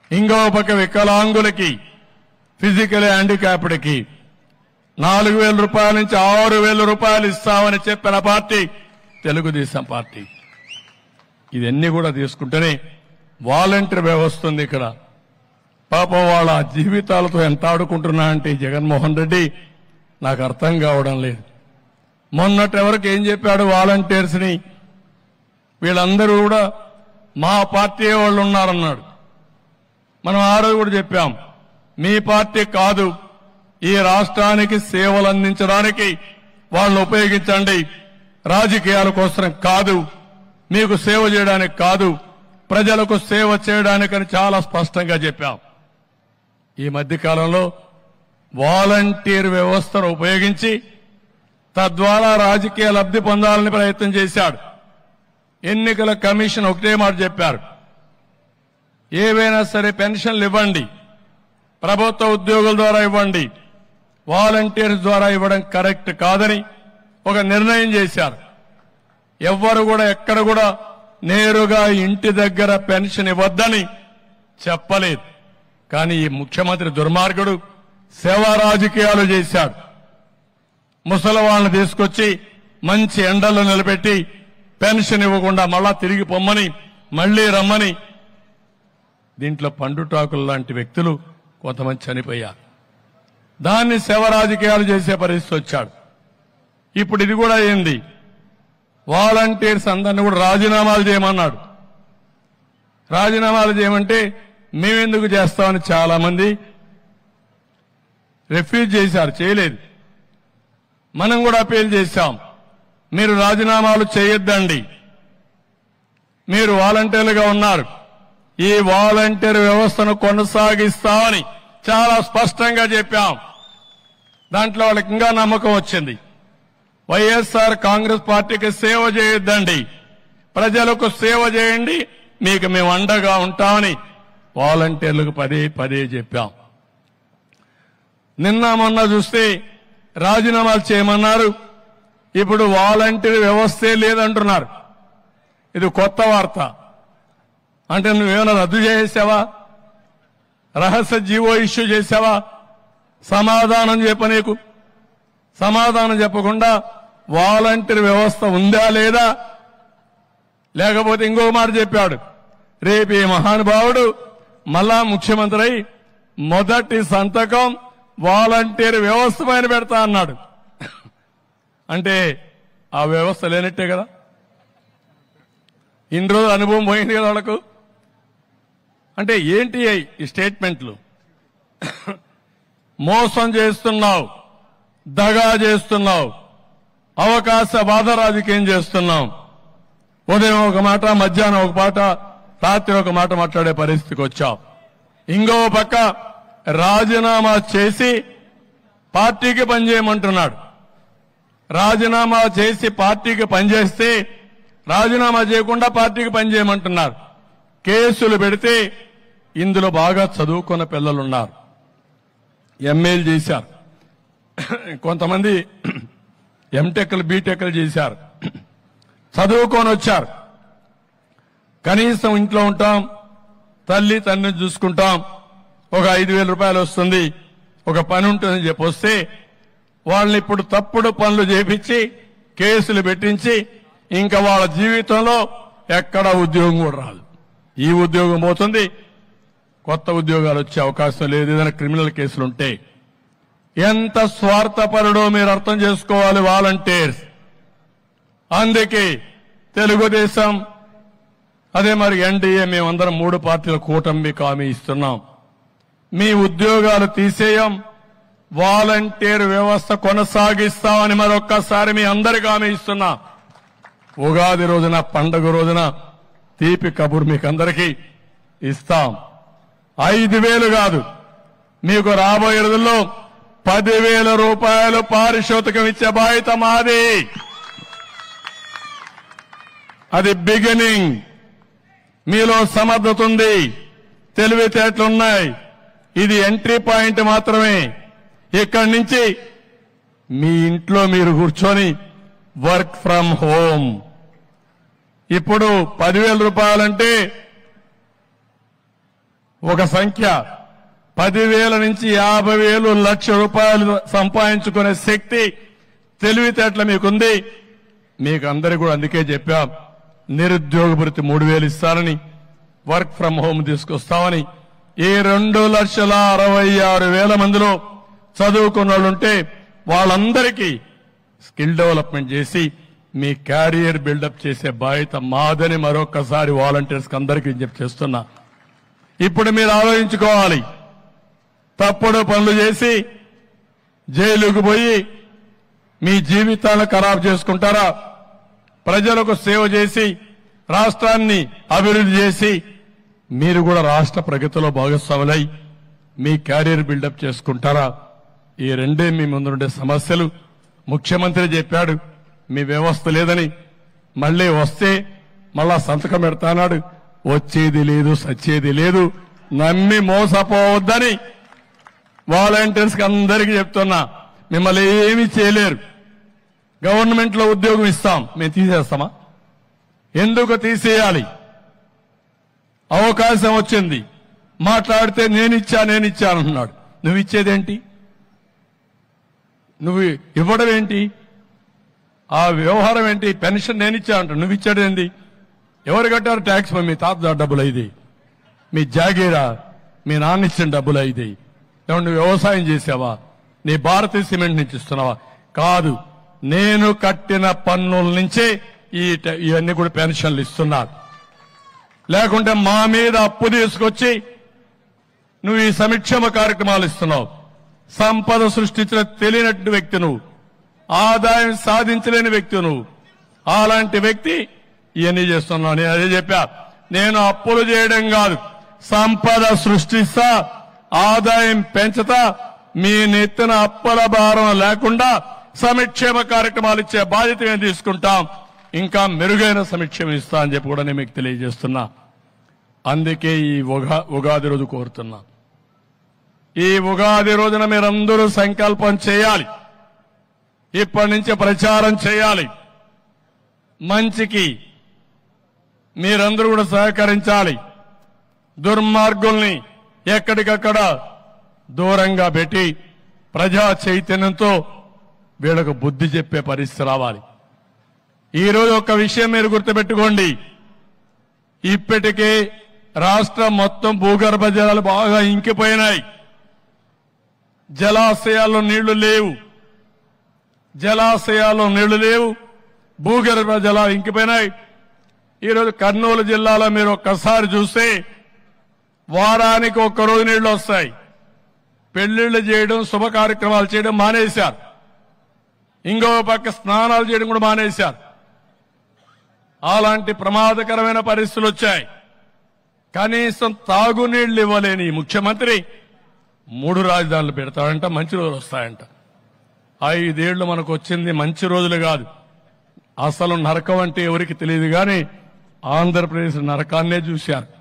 ఇంకో పక్క వికలాంగులకి, ఫిజికల్ హ్యాండిక్యాప్డ్కి 4,000 రూపాయల నుంచి 6,000 రూపాయలు ఇస్తామని చెప్పిన పార్టీ తెలుగుదేశం పార్టీ. ఇవన్నీ కూడా తీసుకుంటేనే వాలంటీర్ వ్యవస్థ ఉంది ఇక్కడ. పాపం వాళ్ళ జీవితాలతో ఎంత ఆడుకుంటున్నా అంటే జగన్మోహన్ రెడ్డి నాకు అర్థం కావడం లేదు. మొన్నటి వరకు ఏం చెప్పాడు వాలంటీర్స్ ని, వీళ్ళందరూ కూడా మా పార్టీ వాళ్ళు ఉన్నారన్నాడు. మనం ఆ రోజు కూడా చెప్పాం, మీ పార్టీ కాదు, ఈ రాష్ట్రానికి సేవలు అందించడానికి వాళ్ళని ఉపయోగించండి, రాజకీయాల కోసం కాదు, మీకు సేవ చేయడానికి కాదు, ప్రజలకు సేవ చేయడానికని చాలా స్పష్టంగా చెప్పాం. ఈ మధ్యకాలంలో వాలంటీర్ వ్యవస్థను ఉపయోగించి తద్వారా రాజకీయ లబ్ధి పొందాలని ప్రయత్నం చేశాడు. ఎన్నికల కమిషన్ ఒకటే మాట చెప్పారు, ఏవైనా సరే పెన్షన్లు ఇవ్వండి, ప్రభుత్వ ఉద్యోగుల ద్వారా ఇవ్వండి, వాలంటీర్స్ ద్వారా ఇవ్వడం కరెక్ట్ కాదని ఒక నిర్ణయం చేశారు. ఎవ్వరు కూడా ఎక్కడ కూడా నేరుగా ఇంటి దగ్గర పెన్షన్ ఇవ్వద్దని చెప్పలేదు. కానీ ఈ ముఖ్యమంత్రి దుర్మార్గుడు సేవా రాజకీయాలు చేశాడు. ముసలి వాళ్ళని తీసుకొచ్చి మంచి ఎండల్లో నిలబెట్టి పెన్షన్ ఇవ్వకుండా మళ్ళా తిరిగి పొమ్మని, మళ్లీ రమ్మని, దీంట్లో పండుటాకులు లాంటి వ్యక్తులు కొంతమంది చనిపోయారు. దాన్ని సేవ రాజకీయాలు చేసే పరిస్థితి వచ్చాడు. ఇప్పుడు ఇది కూడా అయింది, వాలంటీర్స్ అందరినీ కూడా రాజీనామాలు చేయమన్నాడు. రాజీనామాలు చేయమంటే మేమెందుకు చేస్తామని చాలా మంది రిఫ్యూజ్ చేశారు, చేయలేదు. మనం కూడా అపీల్ చేశాం, మీరు రాజీనామాలు చేయొద్దండి, మీరు వాలంటీర్లుగా ఉన్నారు, ఈ వాలంటీర్ వ్యవస్థను కొనసాగిస్తామని చాలా స్పష్టంగా చెప్పాం. దాంట్లో వాళ్ళకి ఇంకా నమ్మకం వచ్చింది. వైఎస్ఆర్ కాంగ్రెస్ పార్టీకి సేవ చేయొద్దండి, ప్రజలకు సేవ చేయండి, మీకు మేము అండగా ఉంటామని వాలంటీర్లకు పదే పదే చెప్పాం. నిన్న మొన్న చూస్తే రాజీనామాలు చేయమన్నారు, ఇప్పుడు వాలంటీర్ వ్యవస్థే లేదంటున్నారు. ఇది కొత్త వార్త. అంటే నువ్వేమైనా రద్దు చేసావా, రహస్య జీవో ఇష్యూ చేసావా? సమాధానం చెప్పనీకు, సమాధానం చెప్పకుండా వాలంటీర్ వ్యవస్థ ఉందా లేదా? లేకపోతే ఇంకో మాట చెప్పాడు, రేపు ఈ మహానుభావుడు మళ్ళా ముఖ్యమంత్రి అయి మొదటి సంతకం వాలంటీర్ వ్యవస్థ పైన పెడతా అన్నాడు. అంటే ఆ వ్యవస్థ లేనట్టే కదా, ఇన్ని రోజులు అనుభవం పోయింది కదా వాళ్ళకు. అంటే ఏంటి ఈ స్టేట్మెంట్లు? మోసం చేస్తున్నావు, దగా చేస్తున్నావు, అవకాశవాద రాజకీయం చేస్తున్నాం. ఉదయం ఒక మాట, మధ్యాహ్నం ఒక మాట, రాత్రి ఒక మాట మాట్లాడే పరిస్థితికి వచ్చావు. ఇంకో పక్క రాజీనామా చేసి పార్టీకి పనిచేయమంటున్నాడు. రాజీనామా చేసి పార్టీకి పనిచేస్తే రాజీనామా చేయకుండా పార్టీకి పనిచేయమంటున్నారు. కేసులు పెడితే ఇందులో బాగా చదువుకున్న పిల్లలున్నారు, ఎంఏలు చేశారు, కొంతమంది ఎంటెక్లు బీటెక్లు చేశారు, చదువుకొని వచ్చారు. కనీసం ఇంట్లో ఉంటాం, తల్లి తండ్రిని చూసుకుంటాం, ఒక 5,000 రూపాయలు వస్తుంది, ఒక పని ఉంటుందని చెప్పి వస్తే వాళ్ళని ఇప్పుడు తప్పుడు పనులు చేపించి కేసులు పెట్టించి ఇంకా వాళ్ళ జీవితంలో ఎక్కడ ఉద్యోగం కూడా రాదు. ఈ ఉద్యోగం పోతుంది, కొత్త ఉద్యోగాలు వచ్చే అవకాశం లేదు ఏదైనా క్రిమినల్ కేసులుంటే. ఎంత స్వార్థపరుడో మీరు అర్థం చేసుకోవాలి వాలంటీర్స్. అందుకే తెలుగుదేశం అదే మరి ఎన్డీఏ మేమందరం 3 పార్టీల కూటమికి హామీ ఇస్తున్నాం, మీ ఉద్యోగాలు తీసేయం, వాలంటీర్ వ్యవస్థ కొనసాగిస్తామని మరొక్కసారి మీ అందరికీ హామీ ఇస్తున్నా. ఉగాది రోజున, పండుగ రోజున తీపి కబురు మీకు అందరికీ ఇస్తాం. 5,000 కాదు, మీకు రాబోయే రోజుల్లో 10,000 రూపాయలు పారితోషికం ఇచ్చే బాధ్యత మాది. అది బిగినింగ్. మీలో సమర్థత ఉంది, తెలివితేటలున్నాయి, ఇది ఎంట్రీ పాయింట్ మాత్రమే. ఇక్కడి నుంచి మీ ఇంట్లో మీరు కూర్చొని వర్క్ ఫ్రం హోమ్. ఇప్పుడు 10,000 రూపాయలంటే ఒక సంఖ్య 10,000 నుంచి 50,000 లక్ష రూపాయలు సంపాదించుకునే శక్తి తెలివితేటలు మీకుంది. మీకు అందరికీ కూడా అందుకే చెప్పాం, నిరుద్యోగ భృతి 3,000 ఇస్తారని, వర్క్ ఫ్రం హోమ్ తీసుకొస్తామని. ఈ 2,66,000 మందిలో చదువుకున్న వాళ్ళుంటే వాళ్ళందరికీ స్కిల్ డెవలప్మెంట్ చేసి మీ క్యారియర్ బిల్డప్ చేసే బాధ్యత మాదని మరొకసారి వాలంటీర్స్ అందరికీ విజ్ఞప్తి చేస్తున్నా. ఇప్పుడు మీరు ఆలోచించుకోవాలి, తప్పుడు పనులు చేసి జైలుకు పోయి మీ జీవితాలను ఖరాబు చేసుకుంటారా? ప్రజలకు సేవ చేసి రాష్ట్రాన్ని అభివృద్ధి చేసి మీరు కూడా రాష్ట్ర ప్రగతిలో భాగస్వాములై మీ క్యారియర్ బిల్డప్ చేసుకుంటారా? ఈ రెండే మీ ముందుండే సమస్యలు. ముఖ్యమంత్రి చెప్పాడు మీ వ్యవస్థ లేదని, మళ్లీ వస్తే మళ్ళా సంతకం పెడతానాడు. వచ్చేది లేదు, సచ్చేది లేదు. నమ్మి మోసపోవద్దని వాలంటీర్స్ కి అందరికీ చెప్తున్నా. మిమ్మల్ని ఏమీ చేయలేరు. గవర్నమెంట్ లో ఉద్యోగం ఇస్తాం, మేము తీసేస్తామా? ఎందుకు తీసేయాలి? అవకాశం వచ్చింది, మాట్లాడితే నేనిచ్చానంటున్నాడు. నువ్వు ఇచ్చేదేంటి? నువ్వు ఇవ్వడం ఏంటి? ఆ వ్యవహారం ఏంటి? పెన్షన్ నేనిచ్చా అంటాడు, నువ్వు ఇచ్చాడేంటి? ఎవరు కట్టారు ట్యాక్స్? మీ తాత డబ్బులు అయింది, మీ జాగీరా, మీ నాన్న ఇచ్చిన డబ్బులు అయింది. నువ్వు వ్యవసాయం చేసావా? నీ భారతీయ సిమెంట్ నుంచి ఇస్తున్నావా? కాదు, నేను కట్టిన పన్నుల నుంచే ఇవన్నీ కూడా పెన్షన్లు ఇస్తున్నారు. లేకుంటే మా మీద అప్పు తీసుకొచ్చి నువ్వు ఈ సంక్షేమ కార్యక్రమాలు ఇస్తున్నావు. సంపద సృష్టించిన తెలియనట్టు వ్యక్తి నువ్వు, ఆదాయం సాధించలేని వ్యక్తి నువ్వు. అలాంటి వ్యక్తి ఇవన్నీ చేస్తున్నావు. నేను అదే చెప్పా, నేను అప్పులు చేయడం కాదు, సంపద సృష్టిస్తా, ఆదాయం పెంచుతా, మీ నెత్తిన అప్పుల భారం లేకుండా సంక్షేమ కార్యక్రమాలు ఇచ్చే బాధ్యత మేము తీసుకుంటాం. ఇంకా మెరుగైన సంక్షేమం ఇస్తా అని చెప్పి కూడా నేను మీకు తెలియజేస్తున్నా. అందుకే ఈ ఉగాది రోజు కోరుతున్నా, ఈ ఉగాది రోజున మీరందరూ సంకల్పం చేయాలి. ఇప్పటి నుంచి ప్రచారం చేయాలి. మంచికి మీరందరూ కూడా సహకరించాలి. దుర్మార్గుల్ని ఎక్కడికక్కడ దూరంగా పెట్టి ప్రజా చైతన్యంతో వీళ్ళకు బుద్ధి చెప్పే పరిస్థితి రావాలి. ఈరోజు ఒక విషయం మీరు గుర్తుపెట్టుకోండి, ఇప్పటికే రాష్ట్రం మొత్తం భూగర్భ జలాలు బాగా ఇంకిపోయినాయి. జలాశయాల్లో నీళ్లు లేవు, భూగర్భ జలాలు ఇంకిపోయినాయి. ఈరోజు కర్నూలు జిల్లాలో మీరు ఒక్కసారి చూస్తే వారానికి ఒక్కరోజు నీళ్లు వస్తాయి. పెళ్లిళ్లు చేయడం, శుభ కార్యక్రమాలు చేయడం మానేశారు. ఇంకో పక్క స్నానాలు చేయడం కూడా మానేశారు. అలాంటి ప్రమాదకరమైన పరిస్థితులు వచ్చాయి. కనీసం తాగునీళ్లు ఇవ్వలేని ఈ ముఖ్యమంత్రి 3 రాజధానులు పెడతాడంట, మంచి రోజులు వస్తాయంట. 5 ఏళ్లు మనకు వచ్చింది మంచి రోజులు కాదు. అసలు నరకం అంటే ఎవరికి తెలియదు కానీ ఆంధ్రప్రదేశ్ నరకాన్నే చూశారు.